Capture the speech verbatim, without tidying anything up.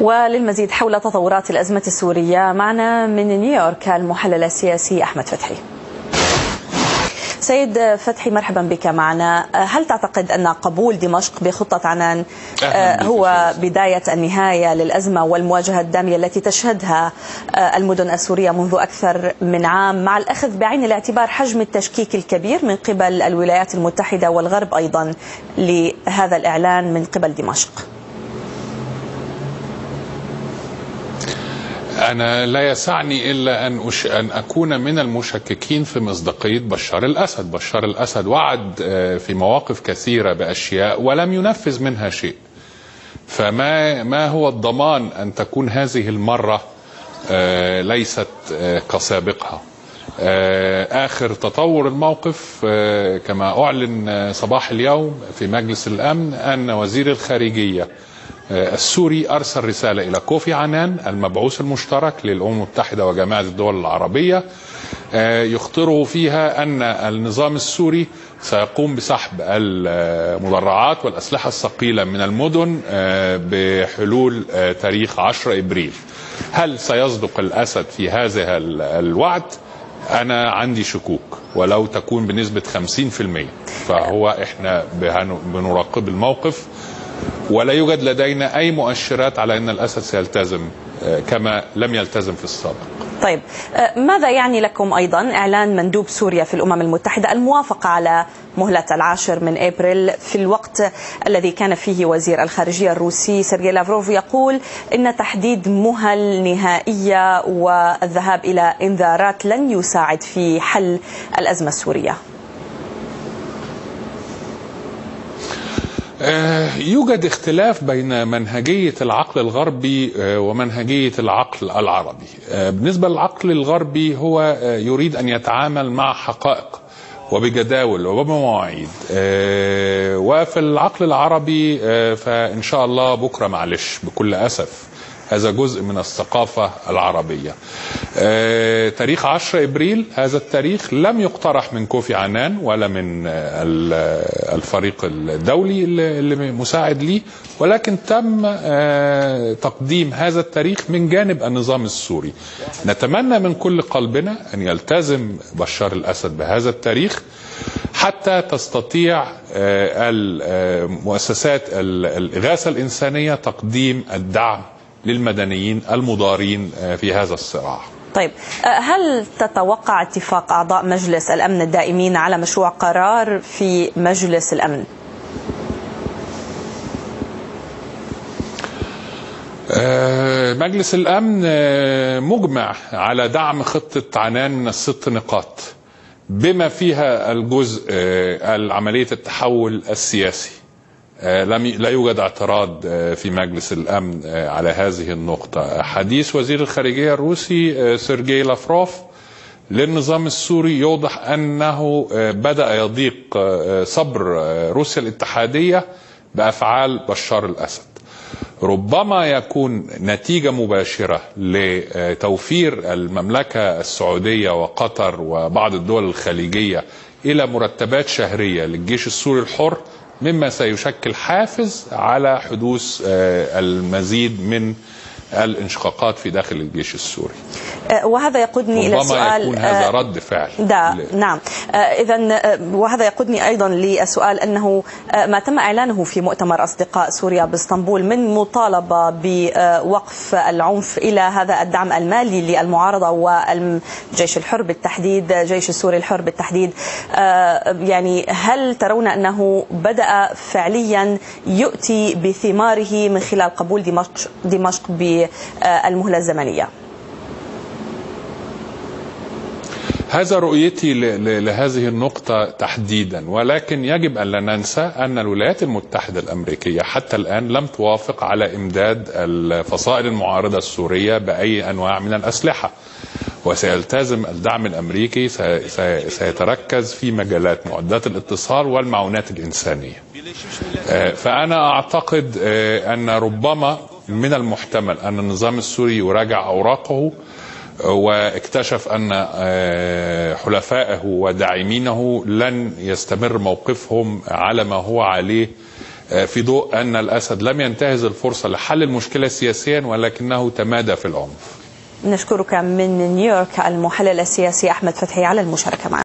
وللمزيد حول تطورات الأزمة السورية معنا من نيويورك المحلل السياسي أحمد فتحي. سيد فتحي، مرحبا بك معنا. هل تعتقد أن قبول دمشق بخطة عنان هو بداية النهاية للأزمة والمواجهة الدامية التي تشهدها المدن السورية منذ أكثر من عام، مع الأخذ بعين الاعتبار حجم التشكيك الكبير من قبل الولايات المتحدة والغرب أيضا لهذا الإعلان من قبل دمشق؟ أنا لا يسعني إلا أن, أش... أن أكون من المشككين في مصداقية بشار الأسد. بشار الأسد وعد في مواقف كثيرة بأشياء ولم ينفذ منها شيء، فما ما هو الضمان أن تكون هذه المرة ليست كسابقها؟ آخر تطور الموقف كما أعلن صباح اليوم في مجلس الأمن أن وزير الخارجية السوري أرسل رسالة إلى كوفي عنان المبعوث المشترك للأمم المتحدة وجماعة الدول العربية يخطره فيها أن النظام السوري سيقوم بسحب المدرعات والأسلحة الثقيلة من المدن بحلول تاريخ عشرة إبريل. هل سيصدق الأسد في هذا الوعد؟ أنا عندي شكوك، ولو تكون بنسبة خمسين بالمئة، فهو إحنا بنراقب الموقف ولا يوجد لدينا أي مؤشرات على أن الأسد سيلتزم كما لم يلتزم في السابق. طيب، ماذا يعني لكم أيضا إعلان مندوب سوريا في الأمم المتحدة الموافقة على مهلة العاشر من أبريل، في الوقت الذي كان فيه وزير الخارجية الروسي سيرجي لافروف يقول إن تحديد مهل نهائية والذهاب إلى إنذارات لن يساعد في حل الأزمة السورية؟ يوجد اختلاف بين منهجية العقل الغربي ومنهجية العقل العربي. بالنسبة للعقل الغربي هو يريد أن يتعامل مع حقائق وبجداول وبمواعيد، وفي العقل العربي فإن شاء الله بكرة معلش بكل أسف، هذا جزء من الثقافة العربية. آه، تاريخ عشرة إبريل هذا التاريخ لم يقترح من كوفي عنان ولا من الفريق الدولي اللي مساعد ليه، ولكن تم آه تقديم هذا التاريخ من جانب النظام السوري. نتمنى من كل قلبنا أن يلتزم بشار الأسد بهذا التاريخ حتى تستطيع آه المؤسسات الإغاثة الإنسانية تقديم الدعم للمدنيين المضارين في هذا الصراع. طيب، هل تتوقع اتفاق أعضاء مجلس الأمن الدائمين على مشروع قرار في مجلس الأمن؟ مجلس الأمن مجمع على دعم خطة عنان من الست نقاط بما فيها الجزء عملية التحول السياسي. لم لا يوجد اعتراض في مجلس الأمن على هذه النقطة. حديث وزير الخارجية الروسي سيرجي لافروف للنظام السوري يوضح أنه بدأ يضيق صبر روسيا الاتحادية بأفعال بشار الأسد. ربما يكون نتيجة مباشرة لتوفير المملكة السعودية وقطر وبعض الدول الخليجية إلى مرتبات شهرية للجيش السوري الحر، مما سيشكل حافز على حدوث المزيد من الانشقاقات في داخل الجيش السوري. وهذا يقودني إلى سؤال، يكون هذا رد فعل. ده نعم. إذن وهذا يقودني أيضا للسؤال أنه ما تم إعلانه في مؤتمر أصدقاء سوريا باسطنبول من مطالبة بوقف العنف إلى هذا الدعم المالي للمعارضة والجيش الحر بالتحديد، جيش السوري الحر بالتحديد، يعني هل ترون أنه بدأ فعليا يؤتي بثماره من خلال قبول دمشق دمشق بالمهلة الزمنية؟ هذا رؤيتي لهذه النقطة تحديدا، ولكن يجب أن لا ننسى أن الولايات المتحدة الأمريكية حتى الآن لم توافق على إمداد الفصائل المعارضة السورية بأي أنواع من الأسلحة، وسيلتزم الدعم الأمريكي سيتركز في مجالات معدات الاتصال والمعونات الإنسانية. فأنا أعتقد أن ربما من المحتمل أن النظام السوري يراجع أوراقه واكتشف أن حلفائه وداعمينه لن يستمر موقفهم على ما هو عليه في ضوء أن الأسد لم ينتهز الفرصة لحل المشكلة سياسيا ولكنه تمادى في العنف. نشكرك من نيويورك المحلل السياسي أحمد فتحي على المشاركة معنا.